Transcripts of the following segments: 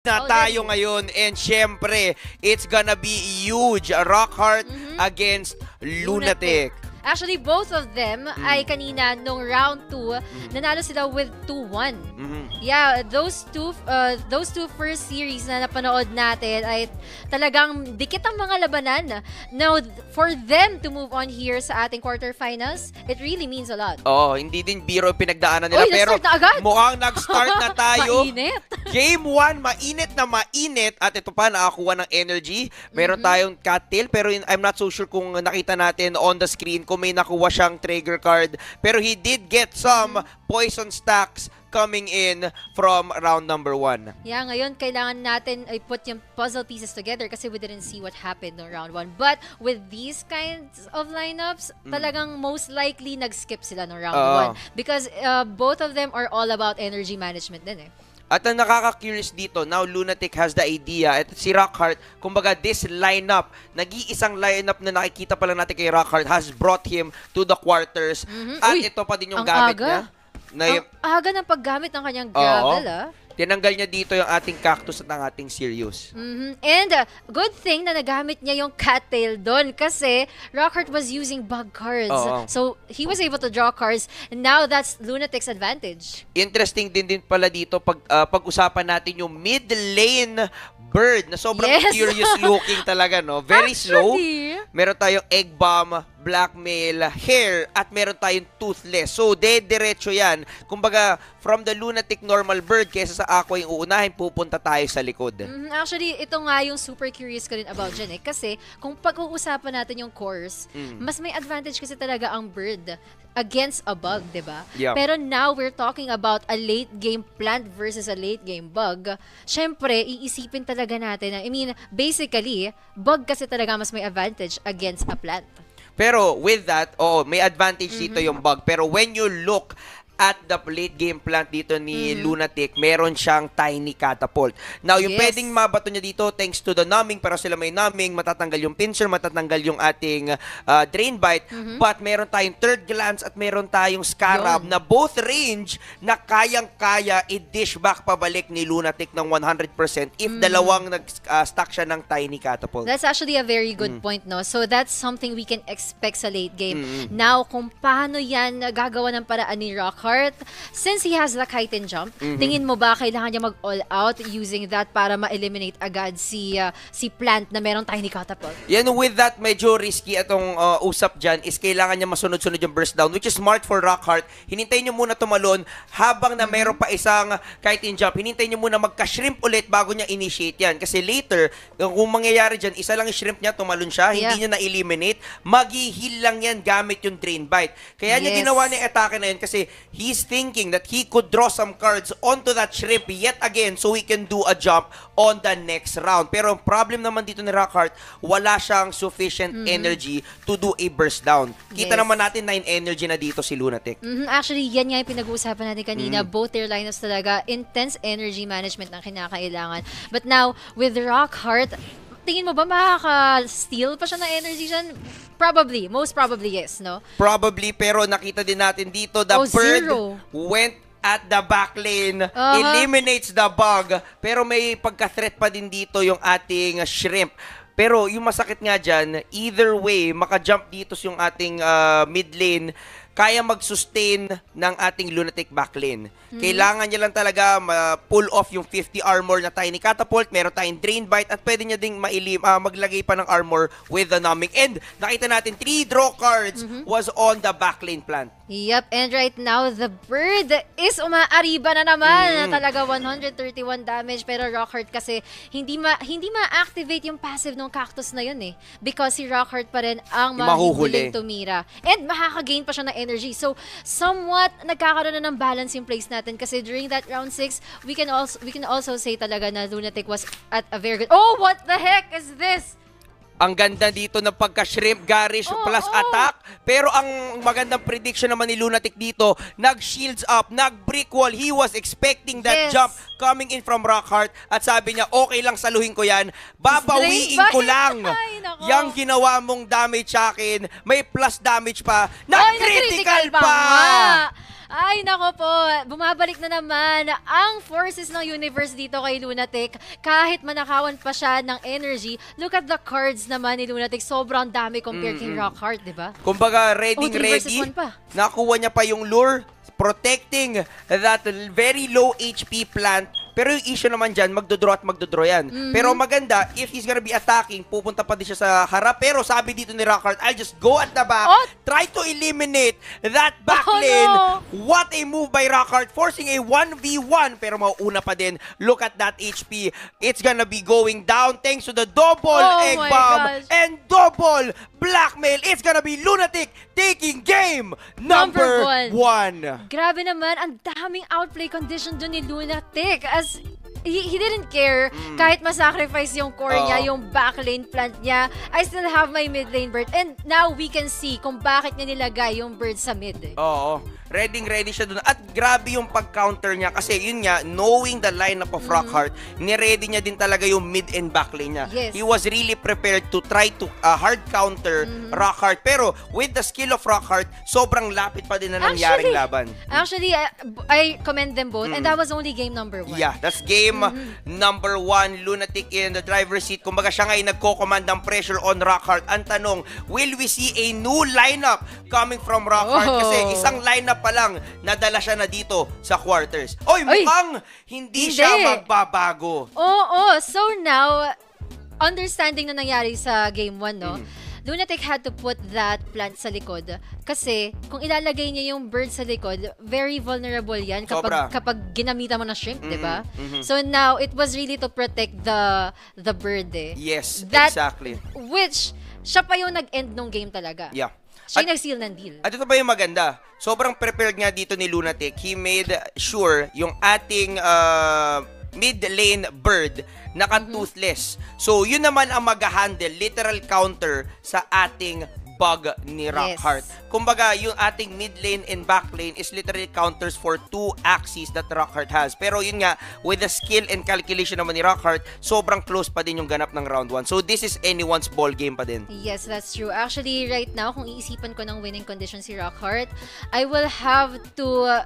na tayo ngayon, and syempre, it's gonna be huge. Rockheart against Lunatic. Actually, both of them ay kanina nung round 2, nanalo sila with 2-1. Yeah, those two first series na napanood natin ay talagang dikit ang mga labanan. Now, for them to move on here sa ating quarterfinals, it really means a lot. Oh, hindi din biro pinagdaanan nila, pero na agad. mukhang nag-start na tayo. Mainit. Game 1, mainit na mainit. At ito pa, nakakuha ng energy. Meron tayong cattail, pero I'm not so sure kung nakita natin on the screen kung may nakuha siyang trigger card. Pero he did get some poison stacks coming in from round number 1. Yeah, ngayon kailangan natin ay put yung puzzle pieces together kasi we didn't see what happened in round 1. But with these kinds of lineups, talagang most likely nag-skip sila no round 1 because both of them are all about energy management din eh. At ang nakaka-curious dito, now Lunatic has the idea. At si Rockheart, kumbaga this lineup, nag-iisang lineup na nakikita pa lang natin kay Rockheart has brought him to the quarters. At ito pa din yung gamit niya. Ang aga ng paggamit ng kanyang gravel, Tinanggal niya dito yung ating cactus at ang ating Sirius. And good thing na nagamit niya yung cattail doon kasi Rockheart was using bug cards. So he was able to draw cards and now that's Lunatic's advantage. Interesting din pala dito pag-usapan natin yung mid lane bird na sobrang curious looking talaga, no? Very slow. Meron tayong egg bomb, blackmail, hair, at meron tayong toothless. So, diretso yan. Kumbaga, from the Lunatic normal bird, kesa sa Aqua yung uunahin, pupunta tayo sa likod. Actually, ito nga yung super curious ko rin about dyan eh. Kasi, kung pag-uusapan natin yung course, mas may advantage kasi talaga ang bird against a bug, diba? Pero now, we're talking about a late game plant versus a late game bug. Syempre, iisipin talaga natin na, I mean, basically, bug kasi talaga mas may advantage against a plant. Pero with that, may advantage dito yung bug. Pero when you look at the late game plant dito ni Lunatic, meron siyang tiny catapult. Now, yung pwedeng mabato niya dito, thanks to the numbing, para sila may numbing, matatanggal yung pincer, matatanggal yung ating drain bite, but meron tayong third glance at meron tayong scarab na both range na kayang-kaya i-dish back pabalik ni Lunatic ng 100% if dalawang nag-stack siya ng tiny catapult. That's actually a very good point, no? So, that's something we can expect sa late game. Now, kung paano yan gagawa ng paraan ni Rockheart, since he has the kite and jump, tingin mo ba kailangan niya mag-all out using that para ma-eliminate agad si Plant na merong tiny catapult? Yan, with that, medyo risky atong usap dyan is kailangan niya masunod-sunod yung burst down, which is smart for Rockheart. Hinintayin niyo muna tumalon habang na meron pa isang kite and jump. Hinintayin niyo muna magka-shrimp ulit bago niya initiate yan. Kasi later, kung mangyayari dyan, isa lang yung shrimp niya, tumalon siya, hindi niya na-eliminate, mag-heal lang yan gamit yung drain bite. Kaya niya ginawa niya atake na yun kasi he's thinking that he could draw some cards onto that shrimp yet again so he can do a jump on the next round. Pero ang problem naman dito ni Rockheart, wala siyang sufficient energy to do a burst down. Kita naman natin 9 energy na dito si Lunatic. Actually, yan nga yung pinag-uusapan natin kanina. Both their lineups talaga, intense energy management ang kinakailangan. But now, with Rockheart, tingin mo ba makaka-steal pa siya ng energy dyan? Probably. Most probably yes, no? Probably, pero nakita din natin dito, the bird went at the back lane, eliminates the bug, pero may pagka-threat pa din dito yung ating shrimp. Pero yung masakit nga dyan, either way, maka-jump dito yung ating mid lane, kaya mag-sustain ng ating Lunatic backlane. Kailangan niya lang talaga pull off yung 50 armor na tiny catapult, meron tayong drain bite, at pwede niya ding maglagay pa ng armor with the numbing. And nakita natin, 3 draw cards was on the backlane plant. Yep, and right now, the bird is umaariba na naman. Talaga 131 damage, pero Rockheart kasi hindi ma-activate yung passive ng cactus na yun eh. Because si Rockheart pa rin ang mahuhuling tumira. And makaka-gain pa siya ng energy. So, somewhat nagkakaroon na ng balance yung place natin kasi during that round 6, we can also say talaga na Lunatic was at a very good... Oh, what the heck is this? Ang ganda dito ng pagka-shrimp garish plus attack. Pero ang magandang prediction naman ni Lunatic dito, nag-shields up, nag-brick wall. He was expecting that jump coming in from Rockheart. At sabi niya, okay lang, saluhin ko yan. Babawiin ko lang. Yang ginawa mong damage sa akin, may plus damage pa. Nag-critical pa! Ay, nako po. Bumabalik na naman ang forces ng universe dito kay Lunatic. Kahit manakawan pa siya ng energy, look at the cards naman ni Lunatic. Sobrang dami compared kay Rockhart, di ba? Kumbaga, 3 versus ready. 1 pa. Nakuha niya pa yung lure, protecting that very low HP plant. Pero yung issue naman dyan, magdodraw at magdodraw yan. Pero maganda, if he's gonna be attacking, pupunta pa din siya sa harap. Pero sabi dito ni Rockhart, I'll just go at the back, Oh! try to eliminate that back Oh, lane. no! What a move by Rockhart, forcing a 1v1. Pero mauuna pa din. Look at that HP. It's gonna be going down thanks to the double Oh egg my bomb gosh. and double blackmail. It's gonna be Lunatic taking game number Number 1. Grabe naman, ang daming outplay condition dun ni Lunatic as he didn't care kahit masacrifice yung core niya, Oo. yung backlane plant niya. I still have my mid lane bird and now we can see kung bakit niya nilagay yung bird sa mid. Oo. Ready siya dun. At grabe yung pag-counter niya kasi yun nga, knowing the lineup of Rockhart, ni-ready niya din talaga yung mid and back lane niya. Yes. He was really prepared to try to hard counter Rockhart. Pero with the skill of Rockhart, sobrang lapit pa din na nangyaring laban. Actually, I commend them both and that was only game number 1. Yeah, that's game number 1. Lunatic in the driver's seat. Kumbaga siya ngayon nagko-command ng pressure on Rockhart. Ang tanong, will we see a new lineup coming from Rockhart? Oh. Kasi isang lineup pa lang, nadala siya na dito sa quarters. Oy, Ay! mukhang hindi siya magbabago. Oo. So now, understanding na nangyari sa game 1, no? Lunatic had to put that plant sa likod. Kasi, kung ilalagay niya yung bird sa likod, very vulnerable yan Sobra. kapag ginamitan mo ng shrimp, di ba? So now, it was really to protect the bird eh. Yes, That- exactly. Which, siya pa yung nag-end nung game talaga. Yeah. Siya yung nag-seal ng deal. At ito ba yung maganda? Sobrang prepared nga dito ni Lunatic. He made sure yung ating mid lane bird naka-toothless. So, yun naman ang mag-handle, literal counter sa ating bug ni Rockhart. Kumbaga, yung ating mid lane and back lane is literally counters for 2 axes that Rockhart has. Pero yun nga, with the skill and calculation naman ni Rockhart, sobrang close pa din yung ganap ng round 1. So, this is anyone's ball game pa din. Yes, that's true. Actually, right now, kung iisipan ko ng winning condition si Rockhart, I will have to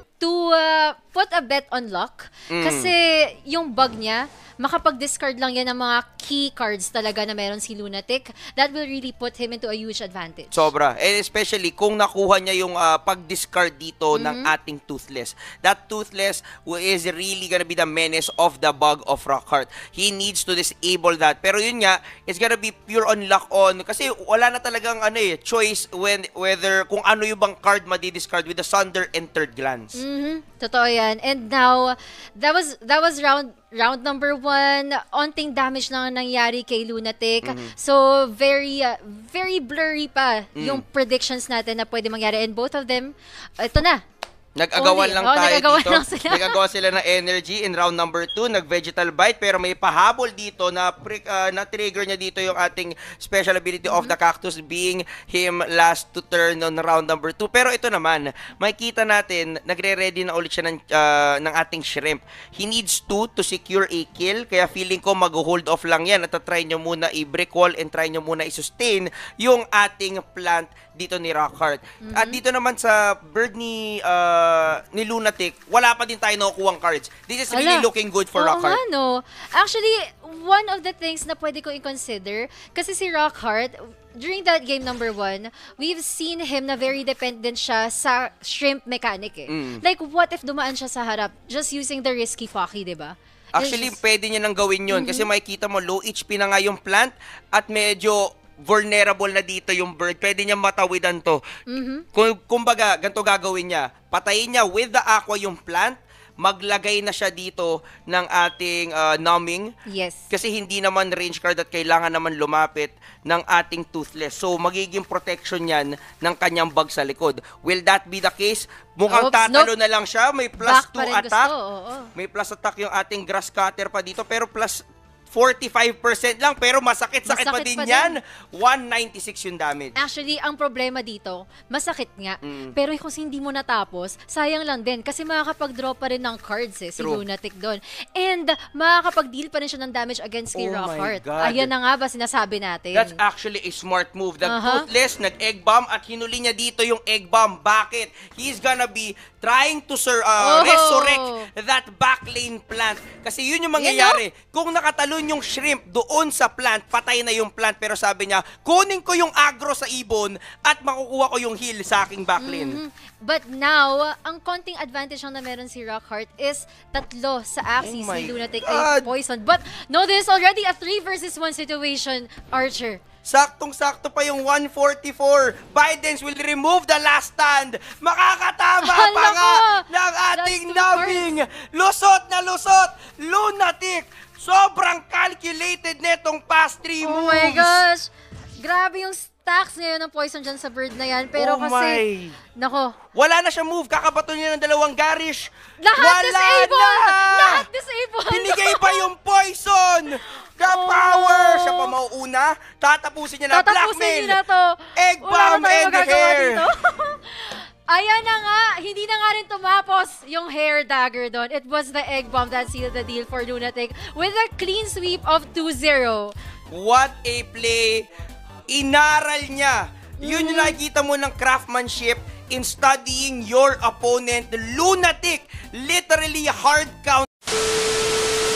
put a bet on luck. Kasi yung bug niya, makapag-discard lang yan ng mga key cards talaga na meron si Lunatic. That will really put him into a huge advantage. Sobra. And especially kung nakuha niya yung pag-discard dito ng ating Toothless. That Toothless is really gonna be the menace of the bug of Rockhart. He needs to disable that. Pero yun nga, it's gonna be pure on luck on. Kasi wala na talagang choice whether kung ano yung bang card madi-discard with the Sunder and Third Glance. Totoo yan. And now, that was round number 1. Onting damage lang nangyari kay Lunatic. So, very blurry pa yung predictions natin na pwede mangyari. And both of them, ito na. Nag-agawan lang tayo nag-agawan dito. lang sila. Nag-agawan sila ng energy in round number 2. Nag-vegetal bite pero may pahabol dito na na-trigger niya dito yung ating special ability of the cactus being him last to turn on round number 2. Pero ito naman, makikita natin, nagre-ready na ulit siya ng ating shrimp. He needs to secure a kill. Kaya feeling ko mag-hold off lang yan at try nyo muna i-brick wall and try nyo muna i-sustain yung ating plant dito ni Rockhart. At dito naman sa bird ni Lunatic, wala pa din tayo nakukuhang cards. This is really looking good for Oo Rockhart. nga, no? Actually, one of the things na pwede ko i-consider, kasi si Rockhart, during that game number 1, we've seen him na very dependent siya sa shrimp mechanic eh. Like, what if dumaan siya sa harap just using the risky Pocky, di ba? Actually, pwede niya nang gawin yun kasi makikita mo, low HP na nga yung plant at medyo vulnerable na dito yung bird. Pwede niya matawidan to. Kumbaga, ganito gagawin niya. Patayin niya with the aqua yung plant, maglagay na siya dito ng ating numbing. Yes. Kasi hindi naman range card at kailangan naman lumapit ng ating Toothless. So, magiging protection yan ng kanyang bug sa likod. Will that be the case? Mukhang Oops, tatalo na lang siya. May plus Back 2 pa rin attack. gusto, oo. May plus attack yung ating grass cutter pa dito. Pero plus 45% lang, pero masakit-sakit pa Masakit din pa yan. 196 yung damage. Actually, ang problema dito, masakit nga. Pero kung hindi mo natapos, sayang lang din. Kasi makakapag-draw pa rin ng cards si True. Lunatic doon. And makakapag-deal pa rin siya ng damage against kay Oh my Rockhart. God. Ayan na nga ba sinasabi natin. That's actually a smart move. The Aha. Toothless, nag-egg bomb at hinuli niya dito yung egg bomb. Bakit? He's gonna be trying to resurrect that backlane plant. Kasi yun yung mangyayari. Kung nakatalon yung shrimp doon sa plant, patay na yung plant. Pero sabi niya, kunin ko yung agro sa ibon at makukuha ko yung heal sa aking backlane. But now, ang konting advantage lang na meron si Rockhart is 3 sa Axie. Oh my Si Lunatic God. ay poison. But no, this is already a 3 versus 1 situation, Archer. Saktong-sakto pa yung 144. Bidens will remove the last stand. Makakatama pa Hala nga ko! ng ating That's 2 numbing. Lusot na lusot. Lunatic. Sobrang calculated netong past 3 moves. Oh my gosh! Grabe yung stacks ngayon ng poison dyan sa bird na yan. Pero Oh kasi, my. nako, Wala na siya move. Kakabato niya ng 2 garish. lahat Wala disabled! na! Lahat disabled! Binigay pa yung poison! Ka-power! Oh. Siya pa mauuna. Tatapusin niya na. Tatapusin Blackmail. niyo na to. Egg Wala bomb na tayong and magagawa hair. dito. Ayan na nga, hindi na nga rin tumapos yung hair dagger doon. It was the egg bomb that sealed the deal for Lunatic with a clean sweep of 2-0. What a play! Inaral niya. Yun yung nakikita mo ng craftsmanship in studying your opponent. Lunatic! Literally hard count.